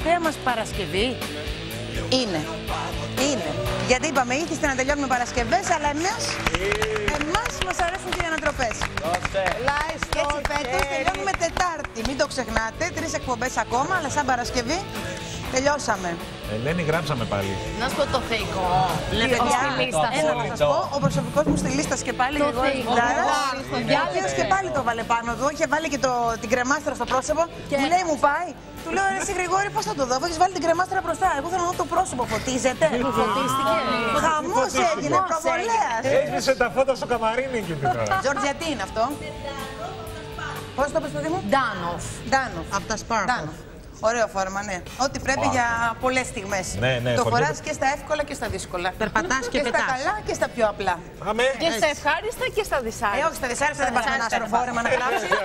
τελευταία μας Παρασκευή. Είναι. Γιατί είπαμε, ήθιστε να τελειώνουμε Παρασκευές, αλλά εμάς μας αρέσουν και οι ανατροπές. Και έτσι φέτος τελειώνουμε Τετάρτη. Μην το ξεχνάτε, 3 εκπομπές ακόμα, αλλά σαν Παρασκευή τελειώσαμε. Ελένη, γράψαμε πάλι. Να σου πω το θεϊκό. Λέτε στη λίστα. Ένα θα σας πω, ο προσωπικός μου στη λίστα και πάλι Γρηγόρης Μπουλάρας, ο οποίος και πάλι το βάλε πάνω εδώ, είχε βάλει και την κρεμάστρα στο πρόσωπο. Μου λέει, μου πάει. Του λέω, εσύ Γρηγόρη, πώς θα το δω, έχεις βάλει την κρεμάστρα μπροστά. Εγώ θέλω να δω το πρόσωπο, φωτίζεται. Φωτίστηκε. Χαμός έγινε, προβολέας. Έκλεισε τα φώτα στο καμαρίνι εκεί τώρα. Τζορτζια, τι είναι αυτό? Πώς το πες, παιδί μου? Ντάνοφ. Ντάνοφ. Από τα Sparkle. Ωραίο φόρμα, ναι. Ό,τι πρέπει για πολλές στιγμές. Ναι, το φοράς και στα εύκολα και στα δύσκολα. Περπατάς και στα πετάς. καλά και στα πιο απλά. Πάμε. Και στα ευχάριστα και στα δυσάρεστα. Όχι, στα δυσάρεστα δεν πας με ένα άσπρο φόρεμα να κλάψεις.